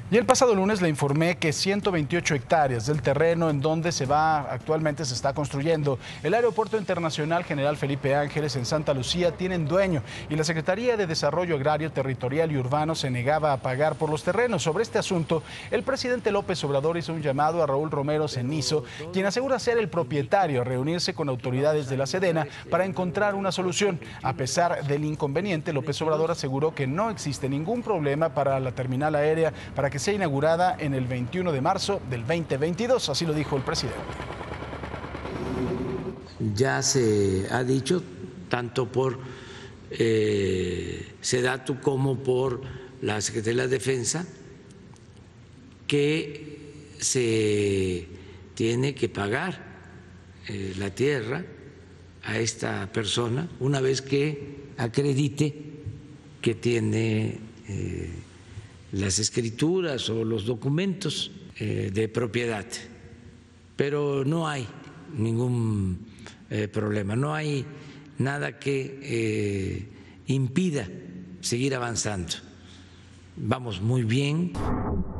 Y el pasado lunes le informé que 128 hectáreas del terreno en donde actualmente se está construyendo el Aeropuerto Internacional General Felipe Ángeles en Santa Lucía tienen dueño y la Secretaría de Desarrollo Agrario, Territorial y Urbano se negaba a pagar por los terrenos. Sobre este asunto, el presidente López Obrador hizo un llamado a Raúl Romero Cenizo, quien asegura ser el propietario, a reunirse con autoridades de la Sedena para encontrar una solución. A pesar del inconveniente, López Obrador aseguró que no existe ningún problema para la terminal aérea para que sea inaugurada en el 21 de marzo del 2022, así lo dijo el presidente. Ya se ha dicho, tanto por SEDATU como por la Secretaría de la Defensa, que se tiene que pagar la tierra a esta persona una vez que acredite que tiene las escrituras o los documentos de propiedad, pero no hay ningún problema, no hay nada que impida seguir avanzando. Vamos muy bien.